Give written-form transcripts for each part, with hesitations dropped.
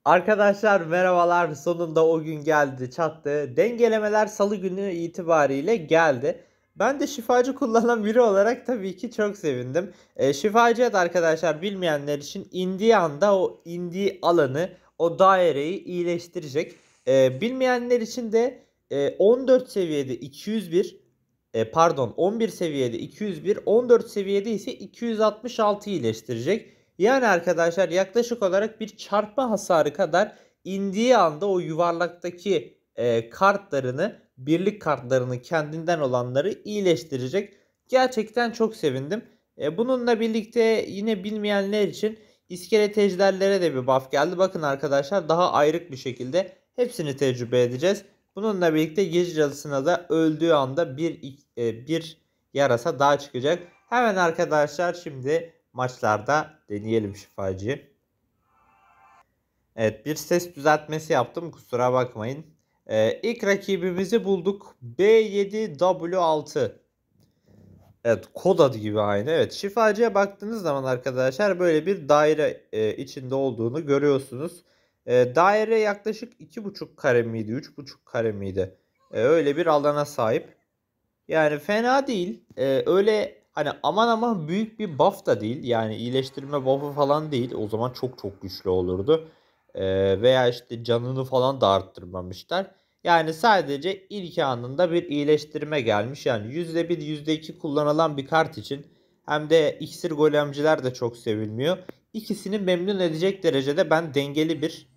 Arkadaşlar merhabalar. Sonunda o gün geldi, çattı. Dengelemeler Salı günü itibariyle geldi. Ben de şifacı kullanan biri olarak tabii ki çok sevindim. Şifacı da arkadaşlar bilmeyenler için indiği anda o indiği alanı, o daireyi iyileştirecek. Bilmeyenler için de 14 seviyede 201, pardon 11 seviyede 201, 14 seviyede ise 266 iyileştirecek. Yani arkadaşlar yaklaşık olarak bir çarpma hasarı kadar indiği anda o yuvarlaktaki kartlarını, birlik kartlarını kendinden olanları iyileştirecek. Gerçekten çok sevindim. Bununla birlikte yine bilmeyenler için iskelet ejderlere de bir buff geldi. Bakın arkadaşlar daha ayrık bir şekilde hepsini tecrübe edeceğiz. Bununla birlikte gece cadısına da öldüğü anda bir yarasa daha çıkacak. Hemen arkadaşlar şimdi maçlarda deneyelim şifacıyı. Evet, bir ses düzeltmesi yaptım, kusura bakmayın. İlk rakibimizi bulduk. B7W6. Evet, kod adı gibi aynı. Evet, şifacıya baktığınız zaman arkadaşlar böyle bir daire içinde olduğunu görüyorsunuz. Daire yaklaşık 2,5 kare miydi, 3,5 kare miydi? Öyle bir alana sahip. Yani fena değil. Öyle hani aman aman büyük bir buff da değil. Yani iyileştirme buff'ı falan değil. O zaman çok çok güçlü olurdu. Veya işte canını falan da arttırmamışlar. Yani sadece ilk anında bir iyileştirme gelmiş. Yani %1 %2 kullanılan bir kart için hem de iksir golemciler de çok sevilmiyor. İkisini memnun edecek derecede ben dengeli bir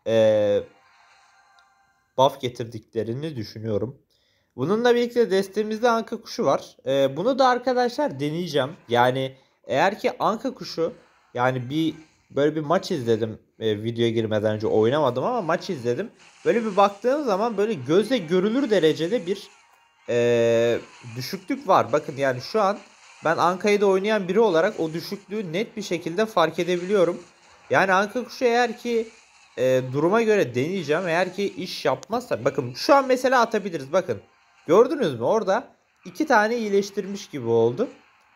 buff getirdiklerini düşünüyorum. Bununla birlikte destemizde anka kuşu var. Bunu da arkadaşlar deneyeceğim. Yani eğer ki anka kuşu, yani böyle bir maç izledim, videoya girmeden önce oynamadım ama maç izledim. Böyle bir baktığım zaman böyle gözle görülür derecede bir düşüklük var. Bakın yani şu an ben Anka'yı da oynayan biri olarak o düşüklüğü net bir şekilde fark edebiliyorum. Yani anka kuşu eğer ki duruma göre deneyeceğim. Eğer ki iş yapmazsa, bakın şu an mesela atabiliriz. Bakın gördünüz mü, orada iki tane iyileştirmiş gibi oldu.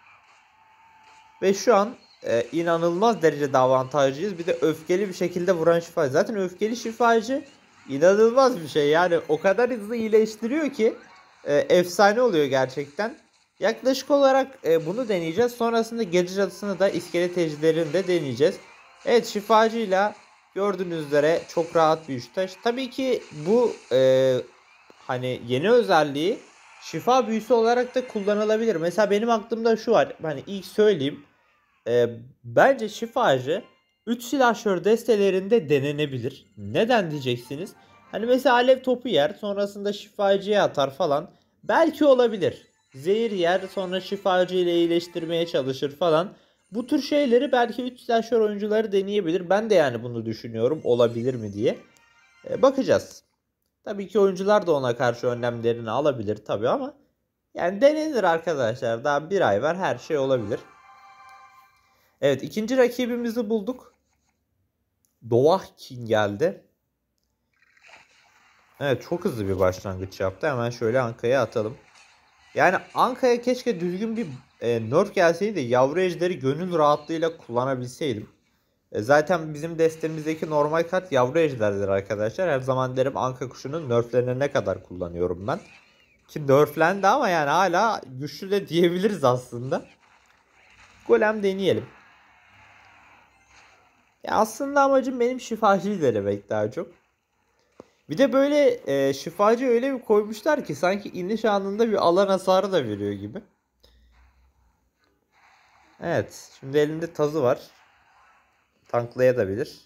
Ve şu an inanılmaz derecede avantajlıyız. Bir de öfkeli bir şekilde vuran şifacı. Zaten öfkeli şifacı inanılmaz bir şey. Yani o kadar hızlı iyileştiriyor ki efsane oluyor gerçekten. Yaklaşık olarak bunu deneyeceğiz. Sonrasında gece cadısını da iskelet ejderini de deneyeceğiz. Evet, şifacıyla gördüğünüz üzere çok rahat bir üçtaş. Tabii ki bu hani yeni özelliği şifa büyüsü olarak da kullanılabilir. Mesela benim aklımda şu var. Hani ilk söyleyeyim. Bence şifacı 3 silahşör destelerinde denenebilir. Neden diyeceksiniz? Hani mesela alev topu yer, sonrasında şifacıya atar falan. Belki olabilir. Zehir yer, sonra şifacı ile iyileştirmeye çalışır falan. Bu tür şeyleri belki 3 silahşör oyuncuları deneyebilir. Ben de yani bunu düşünüyorum, olabilir mi diye. Bakacağız. Tabii ki oyuncular da ona karşı önlemlerini alabilir tabii ama yani denenir arkadaşlar. Daha bir ay var, her şey olabilir. Evet, ikinci rakibimizi bulduk. Dovahkin geldi. Evet, çok hızlı bir başlangıç yaptı. Hemen şöyle Anka'ya atalım. Yani Anka'ya keşke düzgün bir nerf gelseydi de yavru ejderi gönül rahatlığıyla kullanabilseydim. Zaten bizim destemizdeki normal kart yavru ejderdir arkadaşlar. Her zaman derim Anka kuşunun nerflerine ne kadar kullanıyorum ben. Ki nerflendi ama yani hala güçlü de diyebiliriz aslında. Golem deneyelim. Ya aslında amacım benim şifacıyı denemek daha çok. Bir de böyle şifacı öyle bir koymuşlar ki sanki iniş anında bir alan hasarı da veriyor gibi. Evet, şimdi elinde tazı var. Tanklayabilir.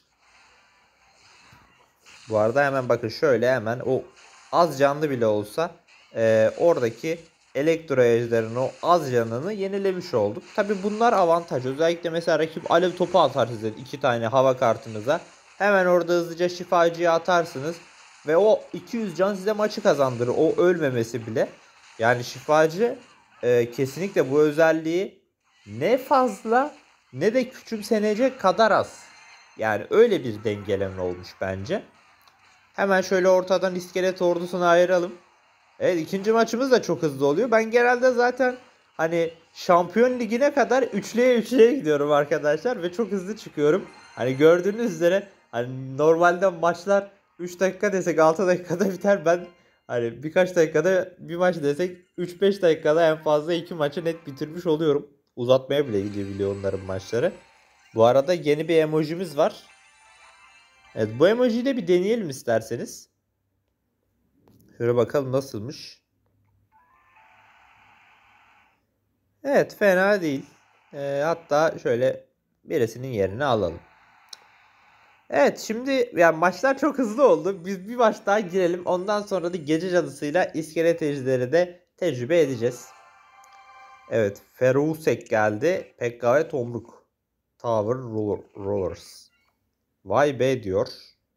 Bu arada hemen bakın şöyle, hemen o az canlı bile olsa oradaki elektro ejderin o az canını yenilemiş olduk. Tabi bunlar avantaj. Özellikle mesela rakip alev topu atar size 2 tane hava kartınıza. Hemen orada hızlıca şifacıyı atarsınız. Ve o 200 can size maçı kazandırır. O ölmemesi bile. Yani şifacı kesinlikle bu özelliği ne fazla ne de küçümsenecek kadar az. Yani öyle bir dengeleme olmuş bence. Hemen şöyle ortadan iskelet ordusunu ayıralım. Evet, ikinci maçımız da çok hızlı oluyor. Ben genelde zaten hani Şampiyon Ligi'ne kadar üçlüye gidiyorum arkadaşlar ve çok hızlı çıkıyorum. Hani gördüğünüz üzere Hani normalde maçlar 3 dakika desek 6 dakikada biter. Ben hani birkaç dakikada bir maç desek 3-5 dakikada en fazla 2 maçı net bitirmiş oluyorum. Uzatmaya bile gidebiliyor onların maçları. Bu arada yeni bir emojimiz var. Evet, bu emojiyi de bir deneyelim isterseniz. Şöyle bakalım nasılmış. Evet, fena değil. Hatta şöyle birisinin yerini alalım. Evet, şimdi yani maçlar çok hızlı oldu. Biz bir maç daha girelim. Ondan sonra da gece cadısıyla iskelet ejderi de tecrübe edeceğiz. Evet, Ferusek geldi. Pekka ve Tomruk. Tower Rollers. Vay be diyor.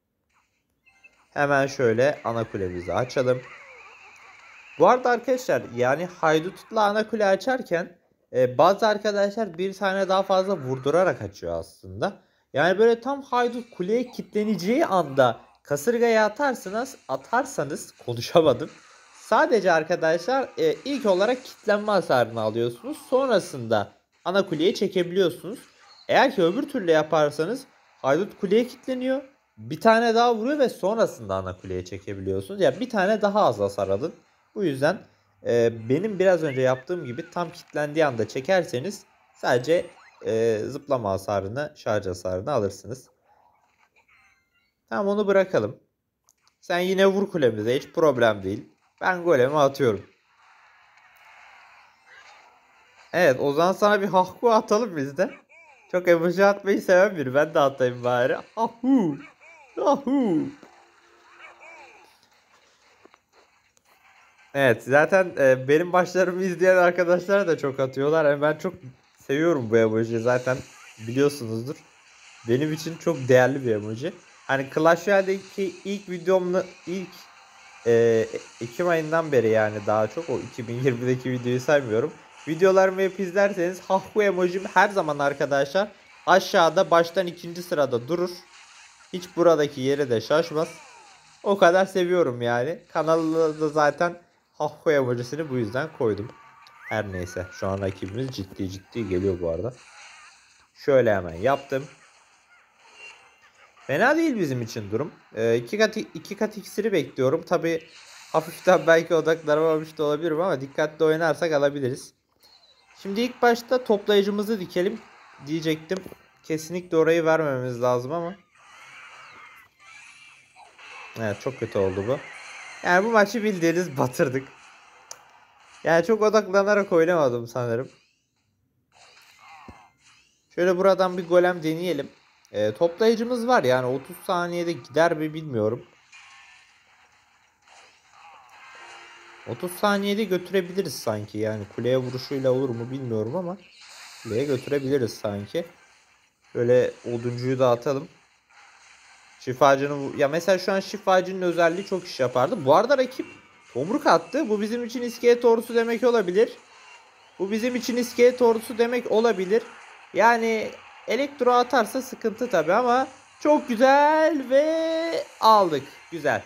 Hemen şöyle ana kulemizi açalım. Bu arada arkadaşlar yani haydutla ana kule açarken bazı arkadaşlar bir tane daha fazla vurdurarak açıyor aslında. Yani böyle tam haydut kuleye kilitleneceği anda kasırgaya atarsanız konuşamadım. Sadece arkadaşlar ilk olarak kilitlenme hasarını alıyorsunuz. Sonrasında ana kuleye çekebiliyorsunuz. Eğer ki öbür türlü yaparsanız haydut kuleye kilitleniyor. Bir tane daha vuruyor ve sonrasında ana kuleye çekebiliyorsunuz. Ya yani bir tane daha az hasar alın. Bu yüzden benim biraz önce yaptığım gibi tam kilitlendiği anda çekerseniz sadece zıplama hasarını, şarj hasarını alırsınız. Tamam, onu bırakalım. Sen yine vur kulemize, hiç problem değil. Ben golemi atıyorum. Evet, o zaman sana bir hahku atalım biz de. Çok emoji atmayı seven biri. Ben de atayım bari. Hahu. Hahu. Evet, zaten benim başlarımı izleyen arkadaşlar da çok atıyorlar. Yani ben çok seviyorum bu emojiyi, zaten biliyorsunuzdur. Benim için çok değerli bir emoji. Hani Clash Royale'deki ilk videomda Ekim ayından beri, yani daha çok o 2020'deki videoyu saymıyorum. Videolarımı hep izlerseniz hahku emojim her zaman arkadaşlar aşağıda baştan ikinci sırada durur. Hiç buradaki yeri de şaşmaz. O kadar seviyorum yani. Kanalda da zaten hahko emojisini bu yüzden koydum. Her neyse, şu an rakibimiz ciddi ciddi geliyor bu arada. Şöyle hemen yaptım. Fena değil bizim için durum. İki kat iksiri bekliyorum. Tabi hafiften belki odaklanamamış da olabilirim ama dikkatli oynarsak alabiliriz. Şimdi ilk başta toplayıcımızı dikelim diyecektim. Kesinlikle orayı vermememiz lazım ama. Evet, çok kötü oldu bu. Yani bu maçı bildiğiniz batırdık. Yani çok odaklanarak oynamadım sanırım. Şöyle buradan bir golem deneyelim. Toplayıcımız var, yani 30 saniyede gider mi bilmiyorum. 30 saniyede götürebiliriz sanki, yani kuleye vuruşuyla olur mu bilmiyorum ama kuleye götürebiliriz sanki. Böyle oduncuyu da atalım. Şifacının, ya mesela şu an şifacının özelliği çok iş yapardı. Bu arada rakip tomruk attı. Bu bizim için iskelet ordusu demek olabilir. Bu bizim için iskelet ordusu demek olabilir. Yani elektro atarsa sıkıntı tabi ama çok güzel ve aldık. Güzel.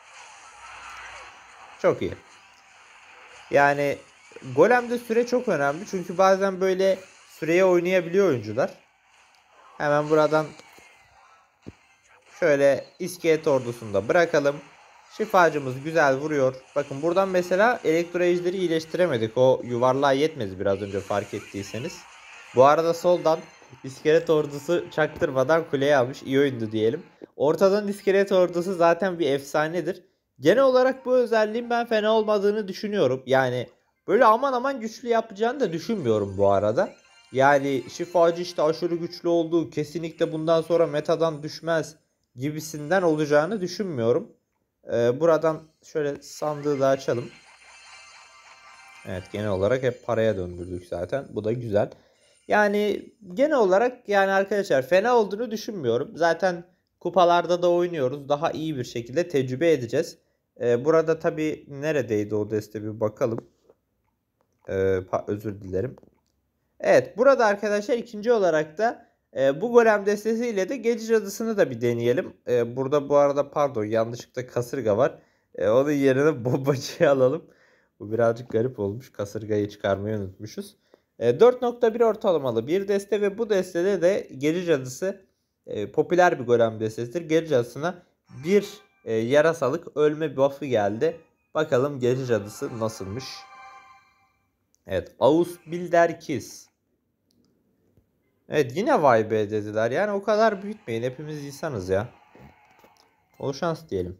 Çok iyi. Yani golemde süre çok önemli. Çünkü bazen böyle süreye oynayabiliyor oyuncular. Hemen buradan şöyle iskelet ordusunu da bırakalım. Şifacımız güzel vuruyor. Bakın buradan mesela elektro ejderi iyileştiremedik. O yuvarlığa yetmedi biraz önce, fark ettiyseniz. Bu arada soldan iskelet ordusu çaktırmadan kuleye almış. İyi oyundu diyelim. Ortadan iskelet ordusu zaten bir efsanedir. Genel olarak bu özelliğin ben fena olmadığını düşünüyorum. Yani böyle aman aman güçlü yapacağını da düşünmüyorum bu arada. Yani şifacı işte aşırı güçlü olduğu, kesinlikle bundan sonra metadan düşmez gibisinden olacağını düşünmüyorum. Buradan şöyle sandığı da açalım. Evet, genel olarak hep paraya döndürdük zaten. Bu da güzel. Yani genel olarak yani arkadaşlar fena olduğunu düşünmüyorum. Zaten kupalarda da oynuyoruz. Daha iyi bir şekilde tecrübe edeceğiz. Burada tabii neredeydi o deste, bir bakalım. Özür dilerim. Evet, burada arkadaşlar ikinci olarak da bu golem destesiyle de gece cadısını da bir deneyelim. Burada bu arada pardon, yanlışlıkla kasırga var. Onun yerine bombacıyı alalım. Bu birazcık garip olmuş. Kasırgayı çıkarmayı unutmuşuz. 4.1 ortalamalı bir deste ve bu destede de gece cadısı popüler bir golem destesidir. Gece cadısına bir yarasalık ölme buff'ı geldi. Bakalım gece cadısı nasılmış. Evet, Ausbilderkis. Evet, yine vay be dediler. Yani o kadar büyütmeyin. Hepimiz insanız ya. Bol şans diyelim.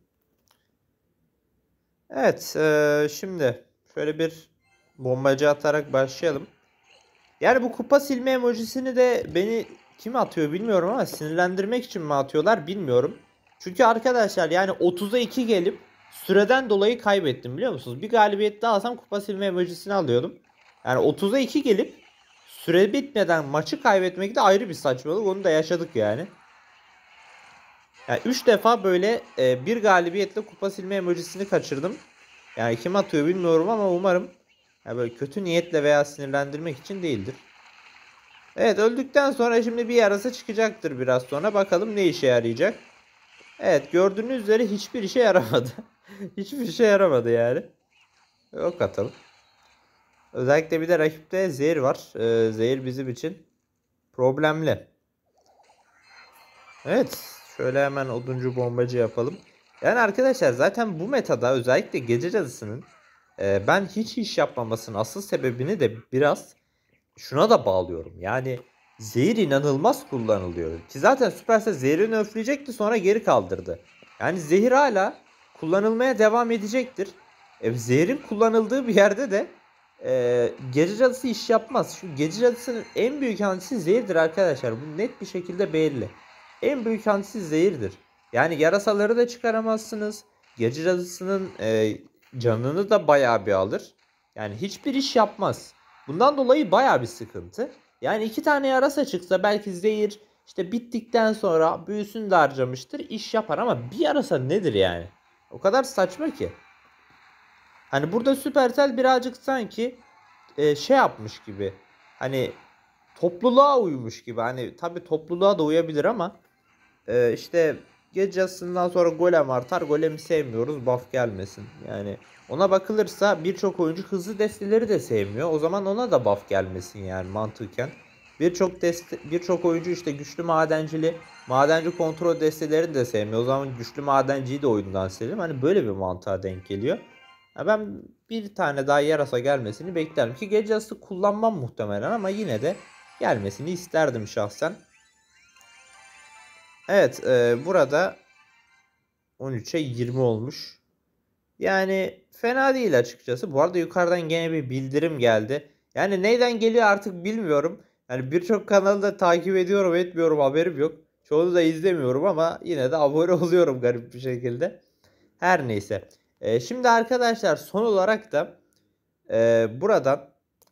Evet, şimdi şöyle bir bombacı atarak başlayalım. Yani bu kupa silme emojisini de beni kim atıyor bilmiyorum ama sinirlendirmek için mi atıyorlar bilmiyorum. Çünkü arkadaşlar yani 30'a 2 gelip süreden dolayı kaybettim biliyor musunuz? Bir galibiyet daha alsam kupa silme emojisini alıyordum. Yani 30'a 2 gelip süre bitmeden maçı kaybetmek de ayrı bir saçmalık. Onu da yaşadık yani. Yani 3 defa böyle bir galibiyetle kupa silme emojisini kaçırdım. Yani kim atıyor bilmiyorum ama umarım yani böyle kötü niyetle veya sinirlendirmek için değildir. Evet, öldükten sonra şimdi bir yarası çıkacaktır biraz sonra. Bakalım ne işe yarayacak. Evet, gördüğünüz üzere hiçbir işe yaramadı. Hiçbir işe yaramadı yani. Yok atalım. Özellikle bir de rakipte zehir var. Zehir bizim için problemli. Evet. Şöyle hemen oduncu bombacı yapalım. Yani arkadaşlar zaten bu metada özellikle gece cadısının ben hiç iş yapmamasının asıl sebebini de biraz şuna da bağlıyorum. Yani zehir inanılmaz kullanılıyor. Ki zaten Supercell zehri nerfleyecekti sonra geri kaldırdı. Yani zehir hala kullanılmaya devam edecektir. Zehrin kullanıldığı bir yerde de gece cadısı iş yapmaz. Şu gece cadısının en büyük antisi zehirdir arkadaşlar. Bu net bir şekilde belli. En büyük antisi zehirdir. Yani yarasaları da çıkaramazsınız. Gece cadısının canını da bayağı bir alır. Yani hiçbir iş yapmaz. Bundan dolayı bayağı bir sıkıntı. Yani 2 tane yarasa çıksa belki zehir işte bittikten sonra büyüsünü de harcamıştır, iş yapar ama bir yarasa nedir yani? O kadar saçma ki. Hani burada Supercell birazcık sanki şey yapmış gibi. Hani topluluğa uymuş gibi. Hani tabii topluluğa da uyabilir ama işte gece yarısından sonra golem artar. Golemi sevmiyoruz. Buff gelmesin. Yani ona bakılırsa birçok oyuncu hızlı desteleri de sevmiyor. O zaman ona da buff gelmesin yani mantıken. Birçok oyuncu işte güçlü madenci kontrol destelerini de sevmiyor. O zaman güçlü madenciyi de oyundan silelim. Hani böyle bir mantığa denk geliyor. Ya ben bir tane daha yarasa gelmesini beklerim ki gece yarısı kullanmam muhtemelen ama yine de gelmesini isterdim şahsen. Evet, burada 13'e 20 olmuş. Yani fena değil açıkçası. Bu arada yukarıdan gene bir bildirim geldi. Yani neyden geliyor artık bilmiyorum. Yani birçok kanalı da takip ediyorum etmiyorum haberim yok. Çoğunu da izlemiyorum ama yine de abone oluyorum garip bir şekilde. Her neyse. Şimdi arkadaşlar son olarak da buradan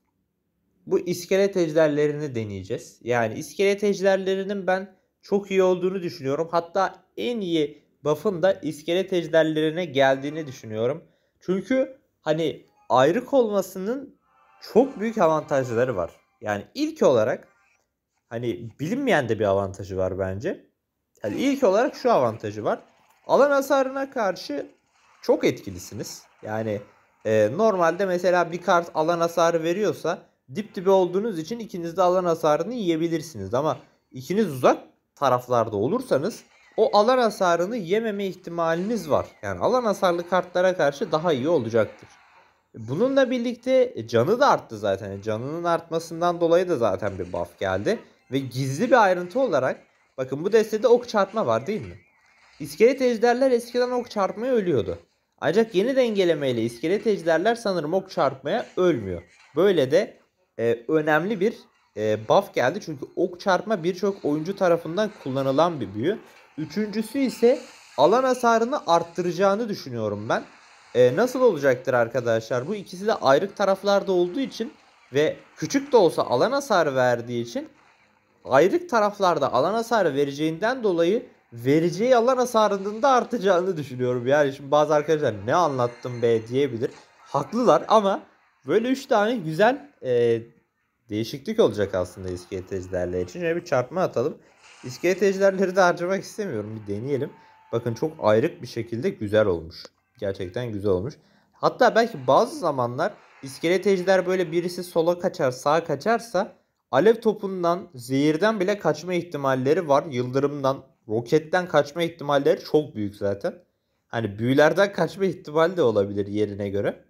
bu iskelet ejderlerini deneyeceğiz. Yani iskelet ejderlerinin ben çok iyi olduğunu düşünüyorum. Hatta en iyi buff'ın da iskelet ejderlerine geldiğini düşünüyorum. Çünkü hani ayrık olmasının çok büyük avantajları var. Yani ilk olarak hani bilinmeyen de bir avantajı var bence. Yani ilk olarak şu avantajı var. Alan hasarına karşı çok etkilisiniz. Yani normalde mesela bir kart alan hasarı veriyorsa dip dibe olduğunuz için ikiniz de alan hasarını yiyebilirsiniz. Ama ikiniz uzak taraflarda olursanız o alan hasarını yememe ihtimaliniz var. Yani alan hasarlı kartlara karşı daha iyi olacaktır. Bununla birlikte canı da arttı zaten. Canının artmasından dolayı da zaten bir buff geldi. Ve gizli bir ayrıntı olarak bakın bu destede ok çarpma var değil mi? İskelet ejderler eskiden ok çarpmaya ölüyordu. Ancak yeni dengelemeyle iskelet ejderler sanırım ok çarpmaya ölmüyor. Böyle de önemli bir buff geldi. Çünkü ok çarpma birçok oyuncu tarafından kullanılan bir büyü. Üçüncüsü ise alan hasarını arttıracağını düşünüyorum ben. Nasıl olacaktır arkadaşlar? Bu ikisi de ayrık taraflarda olduğu için ve küçük de olsa alan hasarı verdiği için ayrık taraflarda alan hasarı vereceğinden dolayı vereceği alan hasarının da artacağını düşünüyorum. Yani şimdi bazı arkadaşlar ne anlattım be diyebilir. Haklılar ama böyle 3 tane güzel değişiklik olacak aslında iskelet ejderler için. Şöyle bir çarpma atalım. İskelet ejderleri de harcamak istemiyorum. Bir deneyelim. Bakın çok ayrık bir şekilde güzel olmuş. Gerçekten güzel olmuş. Hatta belki bazı zamanlar iskelet ejder böyle birisi sola kaçar sağa kaçarsa alev topundan, zehirden bile kaçma ihtimalleri var. Yıldırımdan, roketten kaçma ihtimalleri çok büyük zaten. Hani büyülerden kaçma ihtimali de olabilir yerine göre.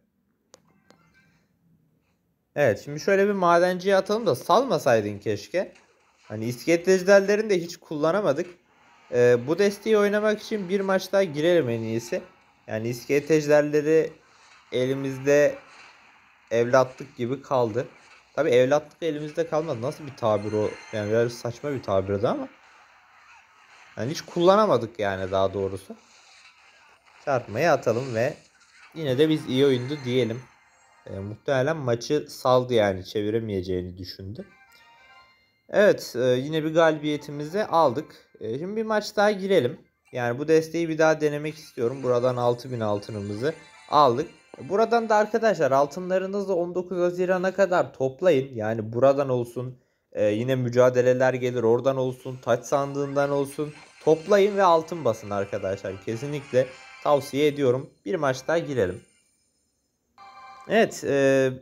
Evet, şimdi şöyle bir madenciye atalım da salmasaydın keşke. Hani iskelet ejderlerini de hiç kullanamadık. Bu desteği oynamak için bir maç daha girelim en iyisi. Yani iskelet ejderleri elimizde evlatlık gibi kaldı. Tabi evlatlık elimizde kalmadı. Nasıl bir tabir o? Yani biraz saçma bir tabirdi ama. Yani hiç kullanamadık yani daha doğrusu. Çarpmayı atalım ve yine de biz iyi oyundu diyelim. Muhtemelen maçı saldı yani çeviremeyeceğini düşündü. Evet, yine bir galibiyetimizi aldık. Şimdi bir maç daha girelim. Yani bu desteği bir daha denemek istiyorum. Buradan 6000 altınımızı aldık. Buradan da arkadaşlar altınlarınızı 19 Haziran'a kadar toplayın. Yani buradan olsun, yine mücadeleler gelir oradan olsun, taç sandığından olsun. Toplayın ve altın basın arkadaşlar. Kesinlikle tavsiye ediyorum. Bir maç daha girelim. Evet,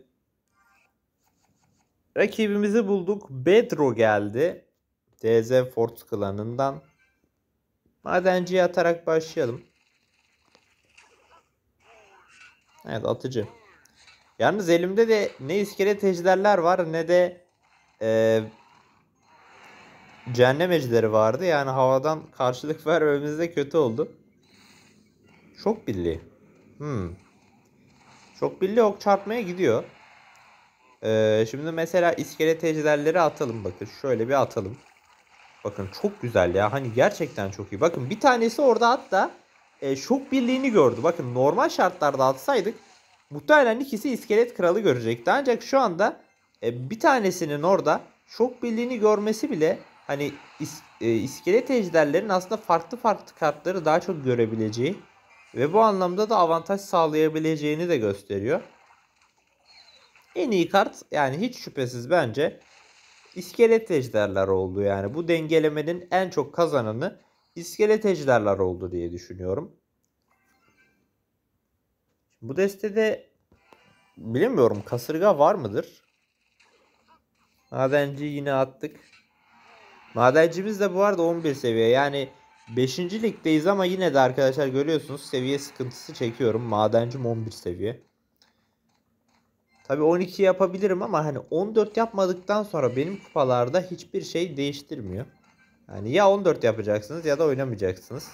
rakibimizi bulduk. Bedro geldi. DZ Fort klanından. Madenciye atarak başlayalım. Evet, atıcı. Yalnız elimde de ne iskelet ejderler var ne de e, cehennem ejderi vardı. Yani havadan karşılık vermemiz de kötü oldu. Şok birliği. Şok birliği ok çarpmaya gidiyor. Şimdi mesela iskelet ejderleri atalım bakın. Şöyle bir atalım. Bakın çok güzel ya. Hani gerçekten çok iyi. Bakın bir tanesi orada hatta şok birliğini gördü. Bakın normal şartlarda atsaydık muhtemelen ikisi iskelet kralı görecekti. Ancak şu anda bir tanesinin orada şok birliğini görmesi bile hani iskelet ejderlerin aslında farklı farklı kartları daha çok görebileceği ve bu anlamda da avantaj sağlayabileceğini de gösteriyor. En iyi kart yani hiç şüphesiz bence İskelet ejderler oldu yani. Bu dengelemenin en çok kazananı iskelet ejderler oldu diye düşünüyorum. Bu destede bilemiyorum kasırga var mıdır? Madenci yine attık. Madencimiz de bu arada 11 seviye. Yani 5. ligdeyiz ama yine de arkadaşlar görüyorsunuz seviye sıkıntısı çekiyorum. Madencim 11 seviye. Tabi 12 yapabilirim ama hani 14 yapmadıktan sonra benim kupalarda hiçbir şey değiştirmiyor. Yani ya 14 yapacaksınız ya da oynamayacaksınız.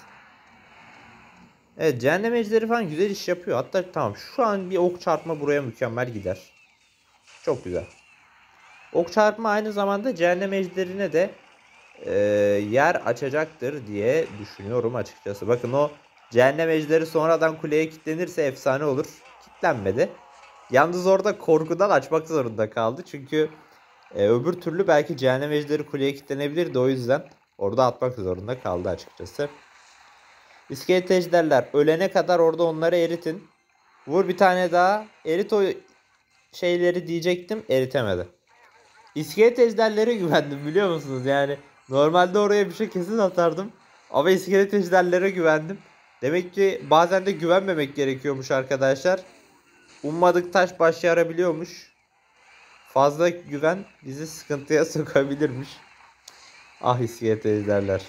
Evet, cehennem ejderi falan güzel iş yapıyor. Hatta tamam şu an bir ok çarpma buraya mükemmel gider. Çok güzel. Ok çarpma aynı zamanda cehennem ejderine de e, yer açacaktır diye düşünüyorum açıkçası. Bakın o cehennem ejderi sonradan kuleye kilitlenirse efsane olur. Kilitlenmedi. Yalnız orada korkudan açmak zorunda kaldı. Çünkü öbür türlü belki cehennem ejderi kuleye kilitlenebilirdi. O yüzden orada atmak zorunda kaldı açıkçası. İskelet ejderler ölene kadar orada onları eritin. Vur bir tane daha. Erit o şeyleri diyecektim. Eritemedi. İskelet ejderlere güvendim biliyor musunuz? Yani normalde oraya bir şey kesin atardım. Ama iskelet ejderlere güvendim. Demek ki bazen de güvenmemek gerekiyormuş arkadaşlar. Ummadık taş baş yarabiliyormuş. Fazla güven bizi sıkıntıya sokabilirmiş. Ah iskelet ejderler.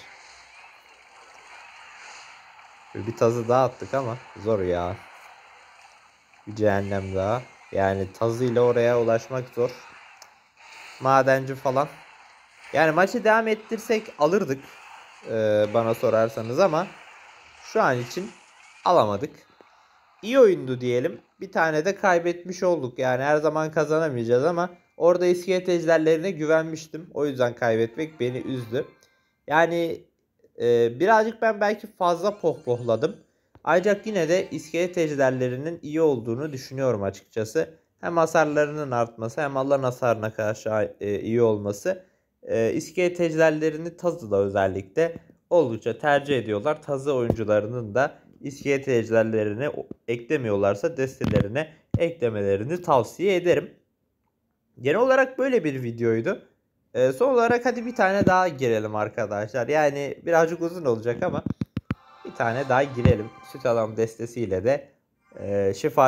Bir tazı daha attık ama zor ya. Bir cehennem daha. Yani tazıyla oraya ulaşmak zor. Madenci falan. Yani maçı devam ettirsek alırdık. Bana sorarsanız ama şu an için alamadık. İyi oyundu diyelim. Bir tane de kaybetmiş olduk. Yani her zaman kazanamayacağız ama orada iskelet ejderlerine güvenmiştim. O yüzden kaybetmek beni üzdü. Yani birazcık ben belki fazla pohpohladım. Ancak yine de iskelet ejderlerinin iyi olduğunu düşünüyorum açıkçası. Hem hasarlarının artması hem alan hasarına karşı iyi olması. İskelet ejderlerini Tazı'da özellikle oldukça tercih ediyorlar. Tazı oyuncularının da iskelet ejderlerini eklemiyorlarsa destelerine eklemelerini tavsiye ederim. Genel olarak böyle bir videoydu. Son olarak hadi bir tane daha girelim arkadaşlar. Yani birazcık uzun olacak ama bir tane daha girelim. Süt adam destesiyle de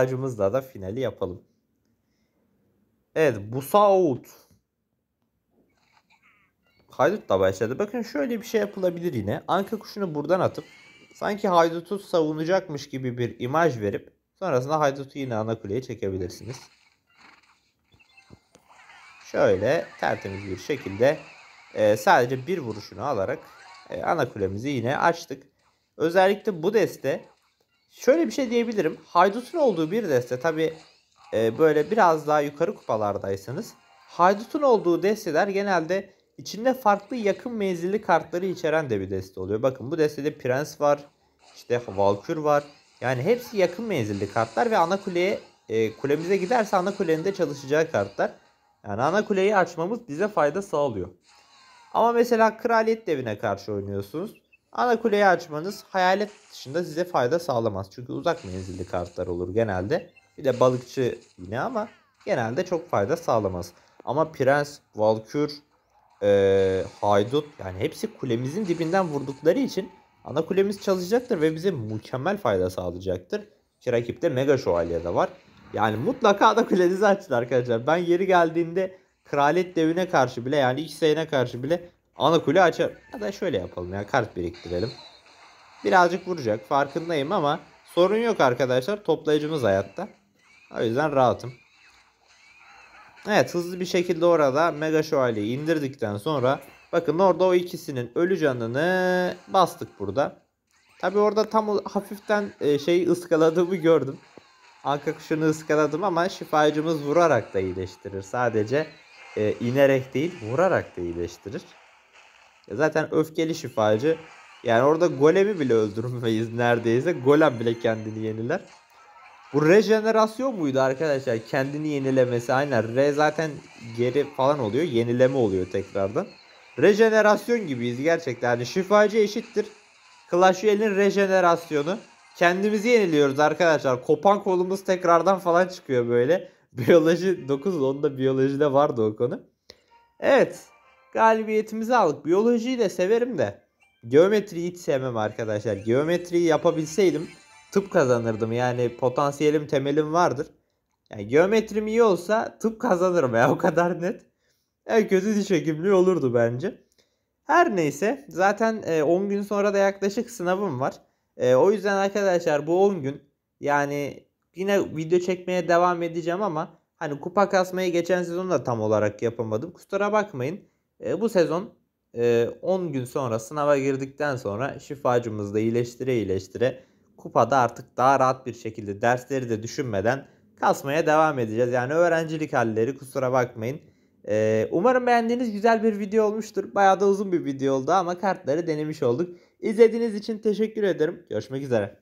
şifacımızla da finali yapalım. Evet, Busaout. Haydut'la başladı. Bakın şöyle bir şey yapılabilir yine. Anka kuşunu buradan atıp sanki Haydut'u savunacakmış gibi bir imaj verip sonrasında Haydut'u yine ana kuleye çekebilirsiniz. Şöyle tertemiz bir şekilde sadece bir vuruşunu alarak ana kulemizi yine açtık. Özellikle bu deste şöyle bir şey diyebilirim. Haydut'un olduğu bir deste tabi böyle biraz daha yukarı kupalardaysanız Haydut'un olduğu desteler genelde içinde farklı yakın menzilli kartları içeren de bir deste oluyor. Bakın bu destede Prens var, işte Valkür var. Yani hepsi yakın menzilli kartlar ve ana kuleye kulemize giderse ana kulenin de çalışacağı kartlar. Yani ana kuleyi açmamız bize fayda sağlıyor. Ama mesela kraliyet devine karşı oynuyorsunuz. Ana kuleyi açmanız hayalet dışında size fayda sağlamaz. Çünkü uzak menzilli kartlar olur genelde. Bir de balıkçı yine ama genelde çok fayda sağlamaz. Ama prens, valkür, haydut yani hepsi kulemizin dibinden vurdukları için ana kulemiz çalışacaktır ve bize mükemmel fayda sağlayacaktır. Ki rakipte mega şövalye de var. Yani mutlaka ana kulenizi açın arkadaşlar. Ben yeri geldiğinde kraliyet devine karşı bile yani X-Say'ına karşı bile ana kule açar. Ya da şöyle yapalım ya, kart biriktirelim. Birazcık vuracak farkındayım ama sorun yok arkadaşlar. Toplayıcımız hayatta. O yüzden rahatım. Evet, hızlı bir şekilde orada mega şövalyeyi indirdikten sonra bakın orada o ikisinin ölü canını bastık burada. Tabi orada tam hafiften şeyi ıskaladığımı gördüm. Anka kuşunu ıskaladım ama şifacımız vurarak da iyileştirir. Sadece inerek değil vurarak da iyileştirir. Zaten öfkeli şifacı. Yani orada golemi bile öldürmeyiz neredeyse. Golem bile kendini yeniler. Bu rejenerasyon muydu arkadaşlar? Kendini yenilemesi aynen. Re zaten geri falan oluyor. Yenileme oluyor tekrardan. Rejenerasyon gibiyiz gerçekten. Yani şifacı eşittir Clash Royale'in rejenerasyonu. Kendimizi yeniliyoruz arkadaşlar. Kopan kolumuz tekrardan falan çıkıyor böyle. Biyoloji 9, onda biyolojide vardı o konu. Evet. Galibiyetimizi aldık. Biyolojiyi de severim de. Geometriyi hiç sevmem arkadaşlar. Geometriyi yapabilseydim tıp kazanırdım. Yani potansiyelim, temelim vardır. Yani geometrim iyi olsa tıp kazanırım ya, o kadar net. En kötü diş hekimliği olurdu bence. Her neyse zaten 10 gün sonra da yaklaşık sınavım var. O yüzden arkadaşlar bu 10 gün yani yine video çekmeye devam edeceğim ama hani kupa kasmayı geçen sezon da tam olarak yapamadım. Kusura bakmayın. Bu sezon 10 gün sonra sınava girdikten sonra şifacımızı da iyileştire iyileştire kupada artık daha rahat bir şekilde dersleri de düşünmeden kasmaya devam edeceğiz. Yani öğrencilik halleri, kusura bakmayın. Umarım beğendiğiniz güzel bir video olmuştur. Bayağı da uzun bir video oldu ama kartları denemiş olduk. İzlediğiniz için teşekkür ederim. Görüşmek üzere.